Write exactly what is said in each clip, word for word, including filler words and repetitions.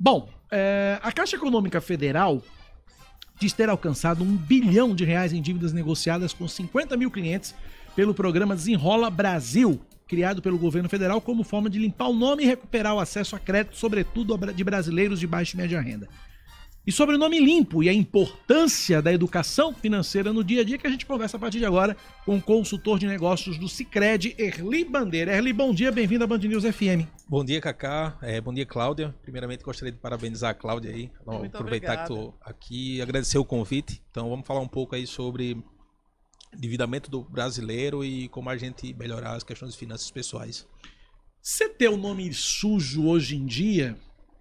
Bom, é, a Caixa Econômica Federal diz ter alcançado um bilhão de reais em dívidas negociadas com cinquenta mil clientes pelo programa Desenrola Brasil, criado pelo governo federal como forma de limpar o nome e recuperar o acesso a crédito, sobretudo de brasileiros de baixa e média renda. E sobre o nome limpo e a importância da educação financeira no dia a dia, que a gente conversa a partir de agora com o consultor de negócios do Sicredi, Erli Bandeira. Erli, bom dia, bem-vindo à Band News F M. Bom dia, Cacá. É, bom dia, Cláudia. Primeiramente, gostaria de parabenizar a Cláudia aí. Muito aproveitar obrigada. que estou aqui e agradecer o convite. Então, vamos falar um pouco aí sobre endividamento do brasileiro e como a gente melhorar as questões de finanças pessoais. Você ter o nome sujo hoje em dia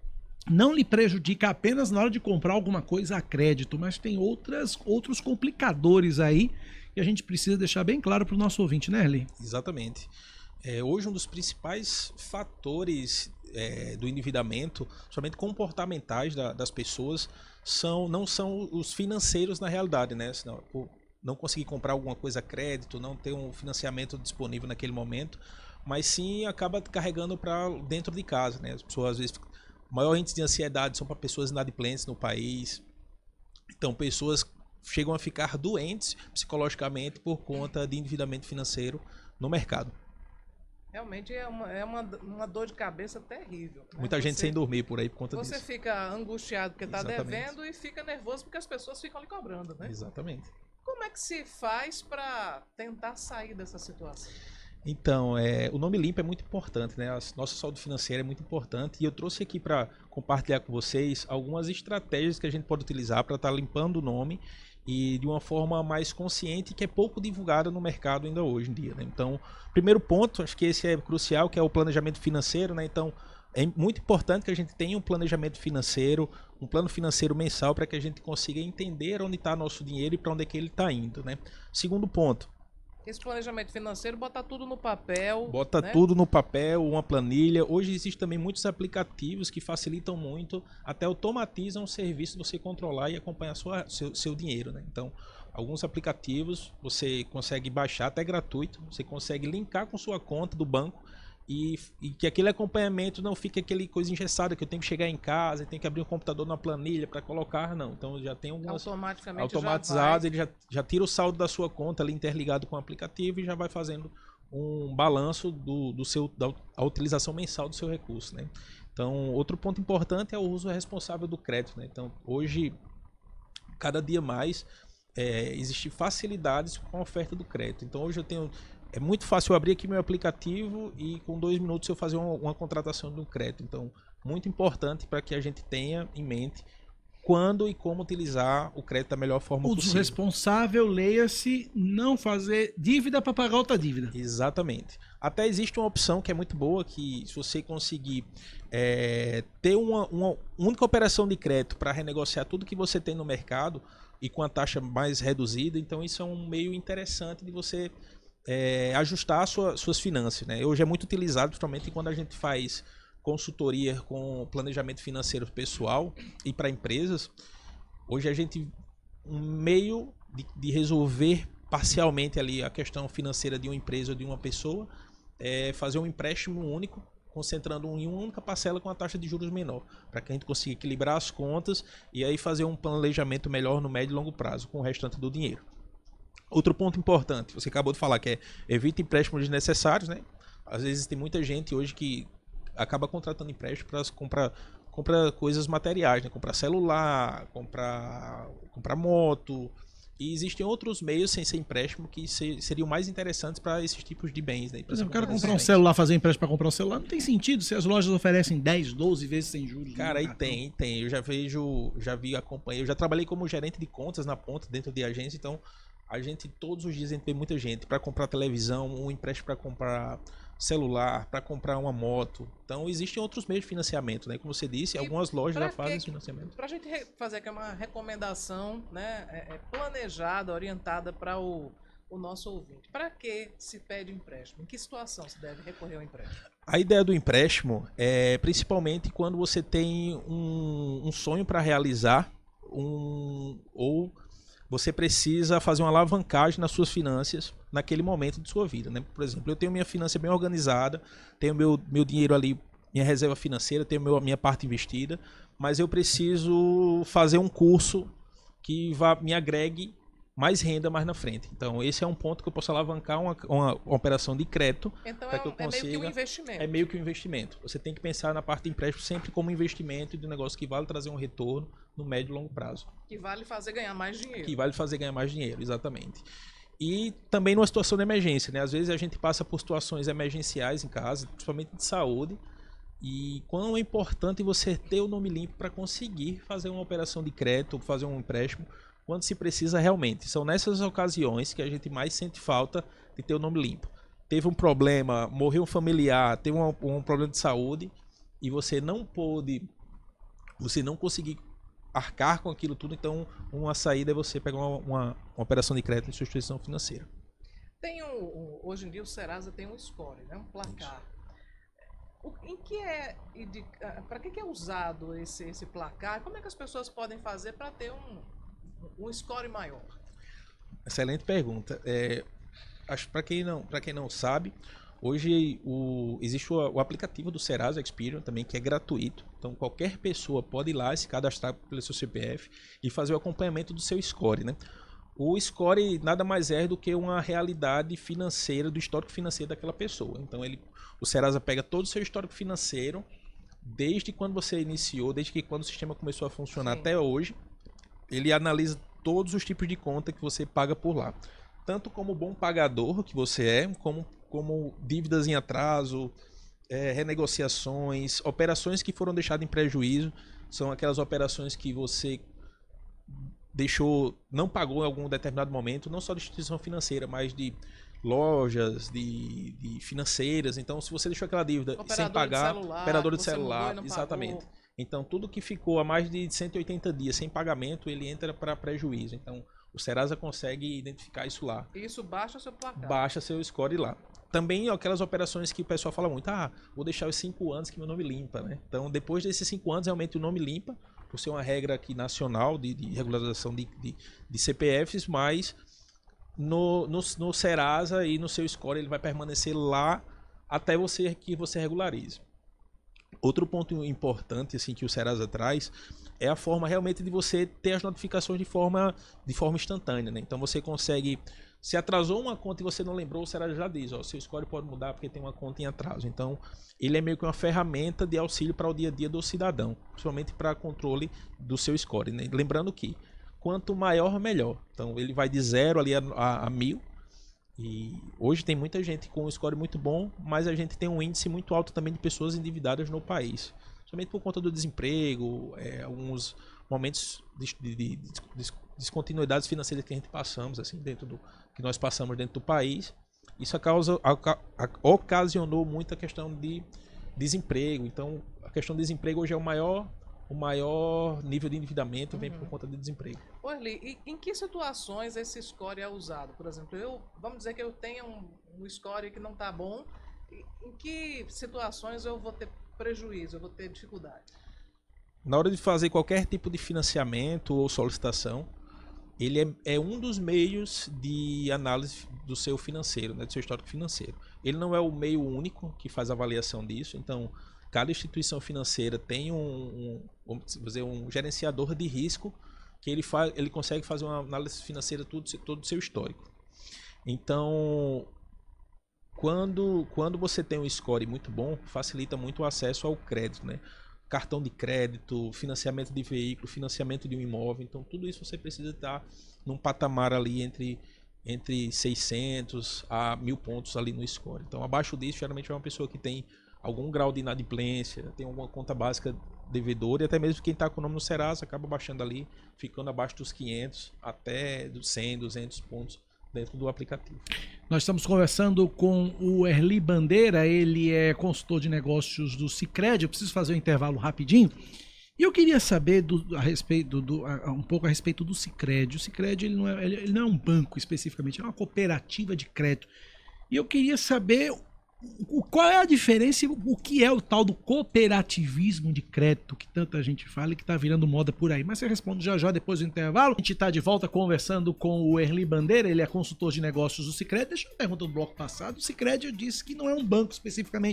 não lhe prejudica apenas na hora de comprar alguma coisa a crédito, mas tem outras, outros complicadores aí que a gente precisa deixar bem claro para o nosso ouvinte, né, Erli? Exatamente. É, hoje um dos principais fatores é, do endividamento, somente comportamentais da, das pessoas, são, não são os financeiros na realidade, né? Senão, por não conseguir comprar alguma coisa a crédito, não ter um financiamento disponível naquele momento, mas sim acaba carregando para dentro de casa, né? As pessoas às vezes, o maior índice de ansiedade são para pessoas inadimplentes no país. Então, pessoas chegam a ficar doentes psicologicamente por conta de endividamento financeiro no mercado. Realmente é uma, é uma, uma dor de cabeça terrível. Né? Muita gente Você- sem dormir por aí por conta Você disso. fica angustiado porque está Exatamente. devendo e fica nervoso porque as pessoas ficam lhe cobrando, né? Exatamente. Como é que se faz para tentar sair dessa situação? Então, é, o nome limpo é muito importante, né? A nossa saúde financeira é muito importante e eu trouxe aqui para compartilhar com vocês algumas estratégias que a gente pode utilizar para estar limpando o nome e de uma forma mais consciente, que é pouco divulgada no mercado ainda hoje em dia, né? Então, primeiro ponto, acho que esse é crucial, que é o planejamento financeiro, né? Então, é muito importante que a gente tenha um planejamento financeiro, um plano financeiro mensal para que a gente consiga entender onde está nosso dinheiro e para onde é que ele está indo, né? Segundo ponto, Esse planejamento financeiro, botar tudo no papel. bota né? tudo no papel, uma planilha. Hoje existem também muitos aplicativos que facilitam muito, até automatizam o serviço de você controlar e acompanhar sua, seu, seu dinheiro, né? Então, alguns aplicativos você consegue baixar até gratuito, você consegue linkar com sua conta do banco e, e que aquele acompanhamento não fique aquele coisa engessada que eu tenho que chegar em casa e tenho que abrir um computador na planilha para colocar, não. Então já tem algumas Automaticamente automatizado, já ele já, já tira o saldo da sua conta ali interligado com o aplicativo e já vai fazendo um balanço do, do seu, da a utilização mensal do seu recurso, né? Então, outro ponto importante é o uso responsável do crédito, né? Então, hoje, cada dia mais, é, existe facilidades com a oferta do crédito. Então, hoje eu tenho... É muito fácil eu abrir aqui meu aplicativo e com dois minutos eu fazer uma, uma contratação de um crédito. Então, muito importante para que a gente tenha em mente quando e como utilizar o crédito da melhor forma O possível. responsável, leia-se, não fazer dívida para pagar outra dívida. Exatamente. Até existe uma opção que é muito boa, que se você conseguir é, ter uma, uma única operação de crédito para renegociar tudo que você tem no mercado e com a taxa mais reduzida, então isso é um meio interessante de você é, ajustar sua, suas finanças, né? Hoje é muito utilizado, principalmente quando a gente faz consultoria com planejamento financeiro pessoal e para empresas. Hoje a gente, um meio de, de resolver parcialmente ali a questão financeira de uma empresa ou de uma pessoa é fazer um empréstimo único, concentrando em uma única parcela com a taxa de juros menor, para que a gente consiga equilibrar as contas e aí fazer um planejamento melhor no médio e longo prazo com o restante do dinheiro. Outro ponto importante, você acabou de falar, que é evite empréstimos desnecessários, né? Às vezes tem muita gente hoje que acaba contratando empréstimo para comprar, comprar coisas materiais, né? Comprar celular, comprar, comprar moto. E existem outros meios sem ser empréstimo que se, seriam mais interessantes para esses tipos de bens, né? Por exemplo, o cara comprar comprar um esses bens. celular, fazer empréstimo para comprar um celular, não tem sentido se as lojas oferecem dez, doze vezes sem juros. Cara, no aí cartão. tem, tem. Eu já vejo, já vi, acompanhei. Eu já trabalhei como gerente de contas na ponta dentro de agência, então a gente todos os dias a gente vê muita gente para comprar televisão, um empréstimo para comprar celular, para comprar uma moto. Então existem outros meios de financiamento, né? Como você disse, E algumas lojas pra já fazem que- esse financiamento. Para a gente re- fazer aqui uma recomendação, né, é- é planejada, orientada para o, o nosso ouvinte. Para que se pede empréstimo? Em que situação se deve recorrer ao empréstimo? A ideia do empréstimo é principalmente quando você tem um, um sonho para realizar, um, ou você precisa fazer uma alavancagem nas suas finanças naquele momento de sua vida, né? Por exemplo, eu tenho minha finança bem organizada, tenho meu, meu dinheiro ali minha reserva financeira, tenho meu, a minha parte investida, mas eu preciso fazer um curso que vá, me agregue mais renda mais na frente. Então, esse é um ponto que eu posso alavancar uma, uma, uma operação de crédito. Então, para é, que eu é consiga, meio que um investimento. É meio que um investimento. Você tem que pensar na parte de empréstimo sempre como investimento de um negócio que vale trazer um retorno no médio e longo prazo. Que vale fazer ganhar mais dinheiro. Que vale fazer ganhar mais dinheiro, exatamente. E também numa situação de emergência, né? Às vezes a gente passa por situações emergenciais em casa, principalmente de saúde, e quão é importante você ter o nome limpo para conseguir fazer uma operação de crédito, fazer um empréstimo, quando se precisa realmente. São nessas ocasiões que a gente mais sente falta de ter o nome limpo. Teve um problema, morreu um familiar, teve um, um problema de saúde e você não pôde, você não conseguir arcar com aquilo tudo, então uma saída é você pegar uma, uma, uma operação de crédito de sua instituição financeira. Tem um, um, hoje em dia o Serasa tem um score, né? Um placar. O, em que é, para que, que é usado esse, esse placar? Como é que as pessoas podem fazer para ter um um score maior? Excelente pergunta. É, acho para quem não, para quem não sabe, hoje o, existe o, o aplicativo do Serasa Experian também que é gratuito. Então qualquer pessoa pode ir lá se cadastrar pelo seu C P F e fazer o acompanhamento do seu score, né? O score nada mais é do que uma realidade financeira do histórico financeiro daquela pessoa. Então ele, o Serasa pega todo o seu histórico financeiro desde quando você iniciou, desde que quando o sistema começou a funcionar. Sim. Até hoje. Ele analisa todos os tipos de conta que você paga por lá. Tanto como bom pagador que você é, como, como dívidas em atraso, é, renegociações, operações que foram deixadas em prejuízo. São aquelas operações que você deixou, não pagou em algum determinado momento, não só de instituição financeira, mas de lojas, de, de financeiras. Então, se você deixou aquela dívida operador sem pagar, de celular, operador de celular, exatamente. Pagou. Então, tudo que ficou há mais de cento e oitenta dias sem pagamento, ele entra para prejuízo. Então, o Serasa consegue identificar isso lá. E isso baixa seu placar. Baixa seu score lá. Também aquelas operações que o pessoal fala muito, ah, vou deixar os cinco anos que meu nome limpa, né? Então, depois desses cinco anos, realmente o nome limpa, por ser uma regra aqui nacional de, de regularização de, de, de C P Fs, mas no, no, no Serasa e no seu score ele vai permanecer lá até você que você regularize. Outro ponto importante assim, que o Serasa traz é a forma realmente de você ter as notificações de forma, de forma instantânea, né? Então você consegue, se atrasou uma conta e você não lembrou, o Serasa já diz, ó, seu score pode mudar porque tem uma conta em atraso. Então ele é meio que uma ferramenta de auxílio para o dia a dia do cidadão, principalmente para controle do seu score, né? Lembrando que quanto maior, melhor. Então ele vai de zero ali a, a, a mil. E hoje tem muita gente com um score muito bom, mas a gente tem um índice muito alto também de pessoas endividadas no país. Somente por conta do desemprego, é, alguns momentos de, de, de, de descontinuidades financeiras que a gente passamos, assim, dentro do que nós passamos dentro do país. Isso a causa, a, a, ocasionou muita questão de desemprego. Então, a questão do desemprego hoje é o maior, o maior nível de endividamento, vem uhum. por conta de desemprego. Ô, Erli, e em que situações esse score é usado? Por exemplo, eu, vamos dizer que eu tenha um, um score que não está bom, em que situações eu vou ter prejuízo, eu vou ter dificuldade? Na hora de fazer qualquer tipo de financiamento ou solicitação, ele é, é um dos meios de análise do seu financeiro, né, do seu histórico financeiro. Ele não é o meio único que faz a avaliação disso, então cada instituição financeira tem um, um, vamos dizer, um gerenciador de risco que ele, faz, ele consegue fazer uma análise financeira todo, todo o seu histórico. Então, quando, quando você tem um score muito bom, facilita muito o acesso ao crédito, né? Cartão de crédito, financiamento de veículo, financiamento de um imóvel. Então, tudo isso você precisa estar num patamar ali entre, entre seiscentos a mil pontos ali no score. Então, abaixo disso, geralmente é uma pessoa que tem algum grau de inadimplência, tem alguma conta básica devedora, e até mesmo quem está com o nome no Serasa acaba baixando ali, ficando abaixo dos quinhentos até dos cem, duzentos pontos dentro do aplicativo. Nós estamos conversando com o Erli Bandeira, ele é consultor de negócios do Sicredi. Eu preciso fazer um intervalo rapidinho. E eu queria saber do, a respeito, do, a, um pouco a respeito do Sicredi. O Sicredi ele não, é, ele, ele não é um banco especificamente, é uma cooperativa de crédito. E eu queria saber o, qual é a diferença, o que é o tal do cooperativismo de crédito que tanta gente fala e que está virando moda por aí. Mas você responde já já depois do intervalo. A gente está de volta conversando com o Erli Bandeira, ele é consultor de negócios do Sicredi. Deixa eu perguntar no bloco passado, o Sicredi disse que não é um banco especificamente,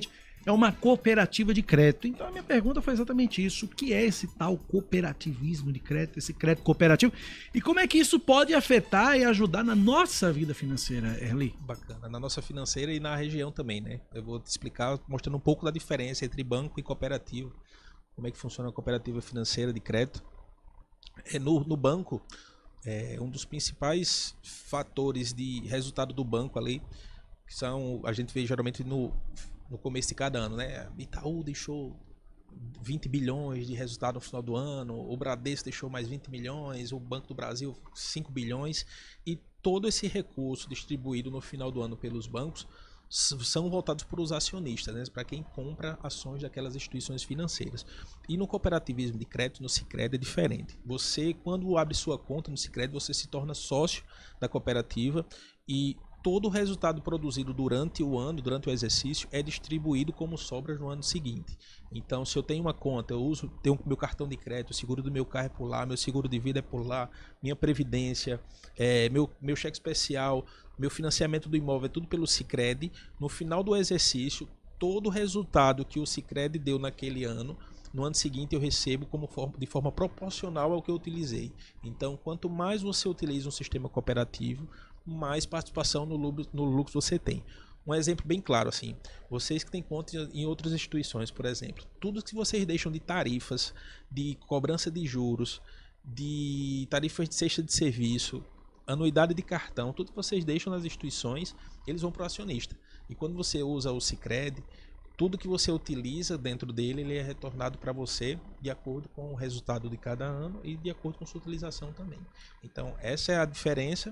é uma cooperativa de crédito. Então a minha pergunta foi exatamente isso. O que é esse tal cooperativismo de crédito, esse crédito cooperativo? E como é que isso pode afetar e ajudar na nossa vida financeira, Erli? Bacana, na nossa financeira e na região também, né? Eu vou te explicar, mostrando um pouco da diferença entre banco e cooperativa. Como é que funciona a cooperativa financeira de crédito. É, no, no banco, é, um dos principais fatores de resultado do banco ali, que são, a gente vê geralmente no, no começo de cada ano, né? Itaú deixou vinte bilhões de resultado no final do ano, o Bradesco deixou mais vinte milhões, o Banco do Brasil cinco bilhões, e todo esse recurso distribuído no final do ano pelos bancos são voltados para os acionistas, né? Para quem compra ações daquelas instituições financeiras. E no cooperativismo de crédito, no Sicredi, é diferente. Você, quando abre sua conta no Sicredi, você se torna sócio da cooperativa e todo o resultado produzido durante o ano, durante o exercício, é distribuído como sobras no ano seguinte. Então, se eu tenho uma conta, eu uso, tenho meu cartão de crédito, o seguro do meu carro é por lá, meu seguro de vida é por lá, minha previdência, é, meu, meu cheque especial, meu financiamento do imóvel é tudo pelo Sicredi. No final do exercício, todo o resultado que o Sicredi deu naquele ano, no ano seguinte eu recebo como forma, de forma proporcional ao que eu utilizei. Então, quanto mais você utiliza um sistema cooperativo, mais participação no lucro, no lucro você tem. Um exemplo bem claro, assim, vocês que têm conta em outras instituições, por exemplo, tudo que vocês deixam de tarifas, de cobrança de juros, de tarifas de cesta de serviço, anuidade de cartão, tudo que vocês deixam nas instituições, eles vão para o acionista. E quando você usa o Sicredi, tudo que você utiliza dentro dele, ele é retornado para você de acordo com o resultado de cada ano e de acordo com sua utilização também. Então, essa é a diferença.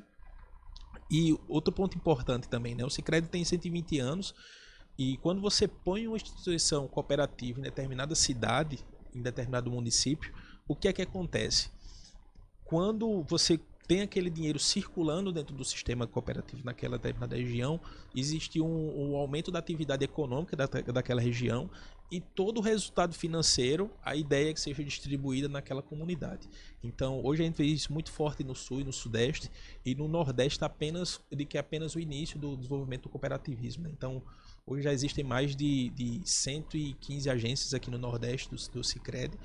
E outro ponto importante também, né? O Sicredi tem cento e vinte anos e quando você põe uma instituição cooperativa em determinada cidade, em determinado município, o que é que acontece? Quando você tem aquele dinheiro circulando dentro do sistema cooperativo naquela determinada região, existe um, um aumento da atividade econômica da, daquela região e todo o resultado financeiro, a ideia é que seja distribuída naquela comunidade. Então, hoje a gente vê isso muito forte no Sul e no Sudeste, e no Nordeste apenas, de que é apenas o início do desenvolvimento do cooperativismo, né? Então, hoje já existem mais de, de cento e quinze agências aqui no Nordeste do, do Sicredi,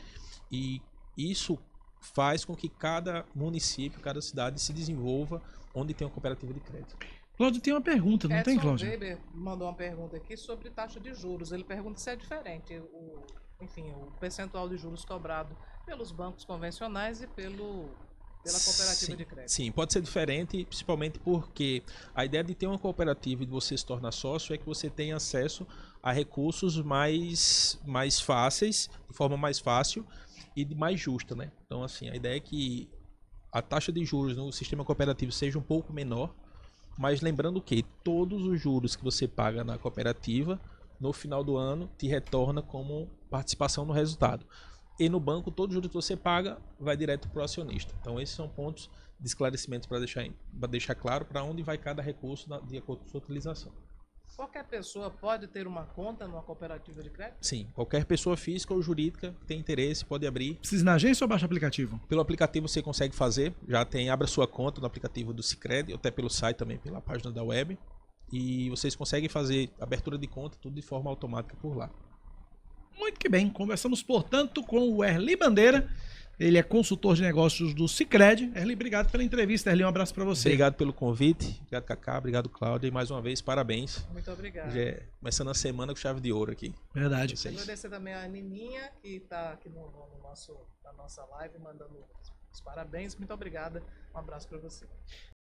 e isso faz com que cada município, cada cidade se desenvolva onde tem uma cooperativa de crédito. Cláudio tem uma pergunta, não Edson tem, Cláudio? Weber mandou uma pergunta aqui sobre taxa de juros. Ele pergunta se é diferente, o, enfim, o percentual de juros cobrado pelos bancos convencionais e pelo, pela cooperativa sim, de crédito. Sim, pode ser diferente, principalmente porque a ideia de ter uma cooperativa e de você se tornar sócio é que você tenha acesso a recursos mais, mais fáceis, de forma mais fácil e mais justa, né? Então, assim, a ideia é que a taxa de juros no sistema cooperativo seja um pouco menor, mas lembrando que todos os juros que você paga na cooperativa, no final do ano, te retorna como participação no resultado. E no banco, todo o juro que você paga vai direto para o acionista. Então, esses são pontos de esclarecimento para deixar, para deixar claro para onde vai cada recurso de acordo com a sua utilização. Qualquer pessoa pode ter uma conta numa cooperativa de crédito? Sim, qualquer pessoa física ou jurídica que tem interesse pode abrir. Precisa ir na agência ou baixa o aplicativo? Pelo aplicativo você consegue fazer, já tem, abra sua conta no aplicativo do Sicredi, ou até pelo site também, pela página da web. E vocês conseguem fazer abertura de conta, tudo de forma automática por lá. Muito que bem, conversamos, portanto, com o Erli Bandeira. Ele é consultor de negócios do Sicredi. Erli, obrigado pela entrevista. Erli, um abraço para você. Obrigado pelo convite. Obrigado, Cacá. Obrigado, Cláudia. E mais uma vez, parabéns. Muito obrigado. Já é, começando a semana com chave de ouro aqui. Verdade. Quero agradecer também a Nininha, que está aqui no, no nosso, na nossa live, mandando os parabéns. Muito obrigada. Um abraço para você.